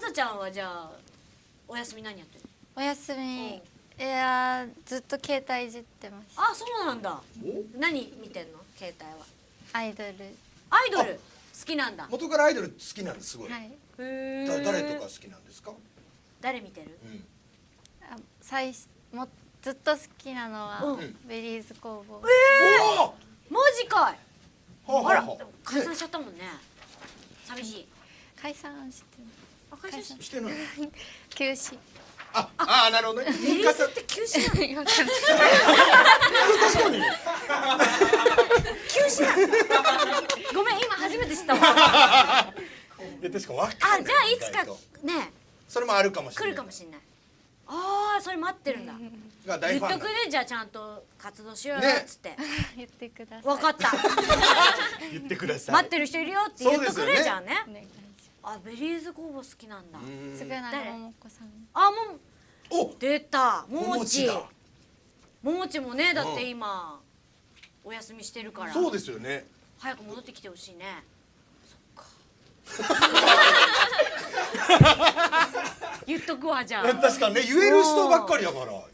なちゃんはじゃあお休み何やってる？ お休み、いやずっと携帯いじってます。 あ、そうなんだ。何見てんの？携帯は。 アイドル。 アイドル好きなんだ。 元からアイドル好きなんですすごい。 はい。 へえ。 誰とか好きなんですか？ 誰見てる？ あ、ずっと好きなのは、 うんベリーズ工房。 おお。 マジかい。あらはあはあはあ。 解散しちゃったもんね。寂しい。 解散してる。 あ、解散ししてない。 休止。 あ、なるほどね。 ベリーズって休止なの？ 確かに。 休止なの？ごめん、今初めて知ったわ。 いや確かわかあ、 んない。 じゃあいつかねそれもあるかもしれ来ない。 るかもしれない。ああ、それ待ってるんだ。 が大言っとくファンだ。 ね、じゃあちゃんと活動しようよねっつって。 言ってください。 わかった。 言ってください。 待ってる人いるよって言っとくね、 そうですよねじゃあね。 お願いしあ、ベリーズ工房好きなんだ。 ます。嗣永桃子さん。 あ、もうお、 出た。もももち。 もちだ。 ももちもね、だって今お休みしてるから。 そうですよね。 早く戻ってきてほしいね。言っとくわじゃあ。 確かにね、言える人ばっかりだから。